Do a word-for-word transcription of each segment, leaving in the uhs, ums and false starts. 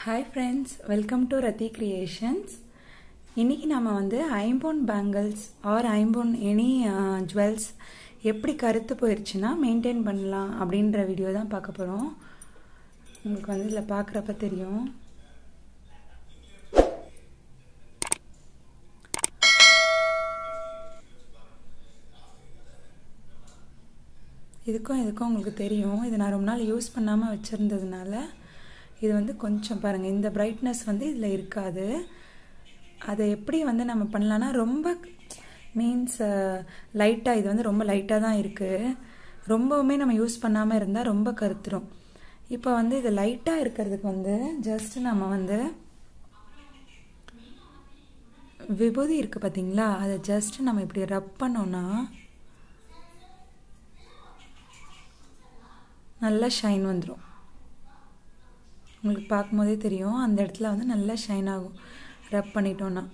Hi friends, welcome to Rathi Creations. இன்னைக்கு நாம வந்து impon bangles or impon any uh, jewels எப்படி கருத்து போயிருச்சுனா மெயின்टेन பண்ணலாம் அப்படிங்கற வீடியோ தான் பார்க்க போறோம். உங்களுக்கு வந்து இதல பார்க்கறப்ப தெரியும். இதுக்கும் இதுக்கும் உங்களுக்கு தெரியும். இது நான் ரொம்ப நாள் யூஸ் பண்ணாம வச்சிருந்ததனால இது வந்து கொஞ்சம் பாருங்க இந்த பிரைட்னஸ் வந்து இதல இருக்காது. அதை எப்படி வந்து நம்ம பண்ணலாம்னா ரொம்ப மீன்ஸ் லைட்டா இது வந்து ரொம்ப லைட்டா தான் இருக்கு. ரொம்பவே நம்ம யூஸ் பண்ணாம இருந்தா ரொம்ப கருத்துரும். இப்போ வந்து இது லைட்டா இருக்குிறதுக்கு வந்து ஜஸ்ட் நாம வந்து விபூதி இருக்கு பாத்தீங்களா? அதை ஜஸ்ட் நம்ம இப்படி ரப் பண்ணோம்னா நல்ல ஷைன் வந்துரும். உங்களுக்கு பாக்கும்போதே தெரியும் அந்த இடத்துல வந்து நல்ல ஷைன் ஆகும். ரப் பண்ணிட்டோம்னா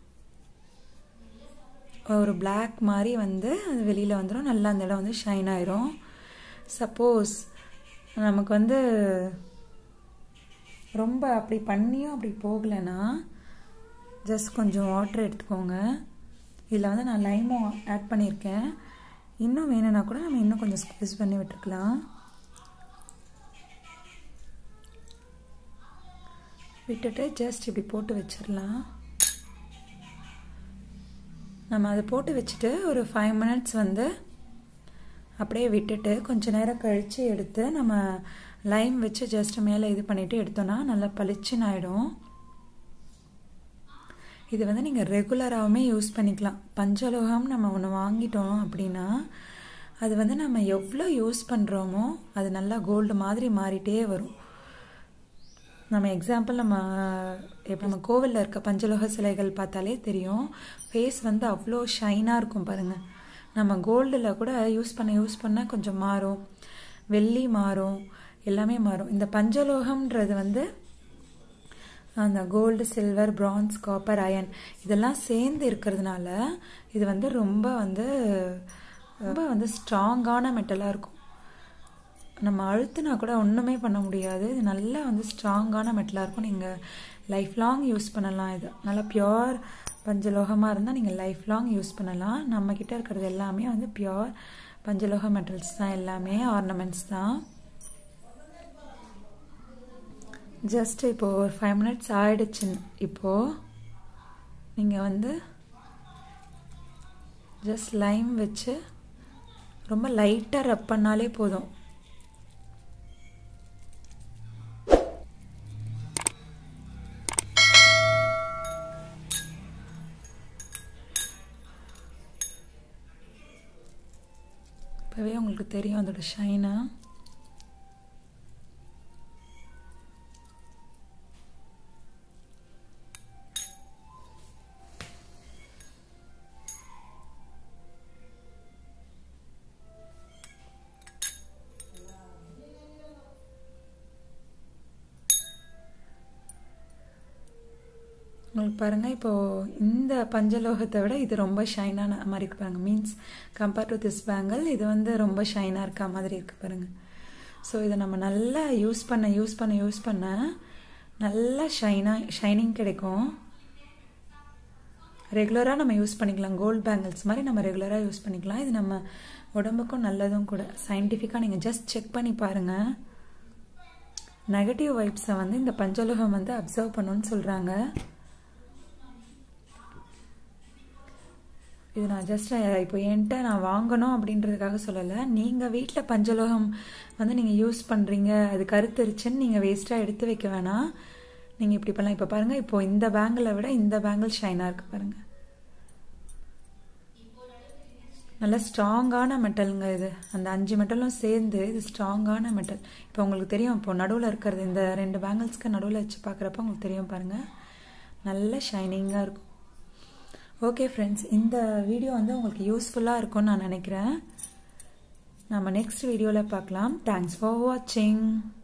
ஒரு Black மாதிரி வந்து அது வெளியில வந்துரும். நல்லா அந்த இடம் வந்து ஷைன் ஆயிரும். சப்போஸ் நமக்கு வந்து ரொம்ப அப்படி பண்ணியும் அப்படி போகலனா ஜஸ்ட் கொஞ்சம் வாட்டர் எடுத்துக்கோங்க. இதுல வந்து நான் லைம் ஆட் பண்ணிருக்கேன். இன்னும் வேணும்னா கூட நம்ம இன்னும் கொஞ்சம் ஸ்க்வீஸ் பண்ணி விட்டுக்கலாம். விட்டுட்டு ஜஸ்ட் இப்படி போட்டு வச்சிரலாம். நம்ம அதை போட்டு வச்சிட்டு ஒரு five minutes வந்து அப்படியே விட்டுட்டு கொஞ்ச நேரம் கழிச்சு எடுத்து நம்ம லைம் வச்சு ஜஸ்ட் மேலே இது பண்ணிட்டு எடுத்தோம்னா நல்லா பளிச்சுன்னு ஆயிடும். இது வந்து நீங்க ரெகுலராவே யூஸ் பண்ணிக்கலாம். பஞ்சலோகம் நம்ம ஒன்னு வாங்கிட்டோம் அப்படினா அது வந்து நம்ம எவ்வளவு யூஸ் பண்றோமோ அது நல்லா கோல்ட் மாதிரி மாறிட்டே வரும். நம்ம எக்ஸாம்பிள் நம்ம இப்ப நம்ம கோவில்ல இருக்க பஞ்சலோக சிலைகள் பார்த்தாலே தெரியும். ஃபேஸ் வந்து அவ்ளோ ஷைனா இருக்கும் பாருங்க. நம்ம கோல்ட்ல கூட யூஸ் பண்ண யூஸ் பண்ண கொஞ்சம் மாறும். வெள்ளி மாறும். எல்லாமே மாறும். இந்த பஞ்சலோகம்ன்றது வந்து அந்த gold, silver, bronze, copper, iron இதெல்லாம் சேர்ந்து இருக்குிறதுனால இது வந்து ரொம்ப வந்து ரொம்ப வந்து ஸ்ட்ராங்கான மெட்டலா இருக்கும். நம்ம அழுத்துனா கூட ஒண்ணுமே பண்ண முடியாது. இது நல்லா வந்து ஸ்ட்ராங்கான மெட்டலா இருக்கும். நீங்க லைஃப் லாங் யூஸ் பண்ணலாம். இது நல்லா பியூர் பஞ்சலோகமா இருந்தா நீங்க லைஃப் லாங் யூஸ் பண்ணலாம். நம்ம கிட்ட இருக்குது எல்லாமே வந்து பியூர் பஞ்சலோக மெட்டல்ஸ் தான். எல்லாமே ஆர்னமெண்ட்ஸ் தான். ஜஸ்ட் இப்போ ஒரு five minutes ஆயிடுச்சு. இப்போ நீங்க வந்து ஜஸ்ட் லைம் வச்சு ரொம்ப லைட்டா ரப் பண்ணாலே போதும். இப்பவே உங்களுக்கு தெரியும் அதோட ஷைனா. உங்களுக்கு பாருங்க இப்போ இந்த பஞ்சலோகத்தை விட இது ரொம்ப ஷைனான மாதிரி இருக்கு பாருங்க. Means compare to this bangle இது வந்து ரொம்ப ஷைனா இருக்க மாதிரி இருக்கு பாருங்க. ஸோ இதை நம்ம நல்லா யூஸ் பண்ண யூஸ் பண்ண யூஸ் பண்ண நல்லா ஷைனா ஷைனிங் கிடைக்கும். ரெகுலரா நம்ம யூஸ் பண்ணிக்கலாம். கோல்ட் பேங்கிள்ஸ் மாதிரி நம்ம ரெகுலரா யூஸ் பண்ணிக்கலாம். இது நம்ம உடம்புக்கும் நல்லதும் கூட. சயின்டிஃபிக்கா நீங்க ஜஸ்ட் செக் பண்ணி பாருங்க. நெகட்டிவ் வைப்ஸை வந்து இந்த பஞ்சலோகம் வந்து அப்சர்வ் பண்ணுன்னு சொல்றாங்க. இது நான் ஜஸ்ட் இப்போ என்கிட்ட நான் வாங்கணும் அப்படின்றதுக்காக சொல்லலை. நீங்கள் வீட்டில் பஞ்சலோகம் வந்து நீங்கள் யூஸ் பண்ணுறீங்க, அது கருத்துருச்சுன்னு நீங்கள் வேஸ்ட்டாக எடுத்து வைக்க வேணாம். நீங்கள் இப்படி பண்ணலாம். இப்போ பாருங்கள், இப்போ இந்த பேங்கிளை விட இந்த பேங்கிள் ஷைனாக இருக்கு பாருங்க. நல்ல ஸ்ட்ராங்கான மெட்டலுங்க இது. அந்த அஞ்சு மெட்டலும் சேர்ந்து இது ஸ்ட்ராங்கான மெட்டல். இப்போ உங்களுக்கு தெரியும் இப்போ நடுவில் இருக்கிறது இந்த ரெண்டு பேங்கிள்ஸ்க்கு நடுவில் வச்சு பார்க்குறப்ப உங்களுக்கு தெரியும் பாருங்க. நல்ல ஷைனிங்காக இருக்கும். ஓகே ஃப்ரெண்ட்ஸ், இந்த வீடியோ வந்து உங்களுக்கு யூஸ்ஃபுல்லாக இருக்கும்னு நான் நினைக்கிறேன். நம்ம நெக்ஸ்ட் வீடியோவில் பார்க்கலாம். தேங்க்ஸ் ஃபார் வாட்சிங்.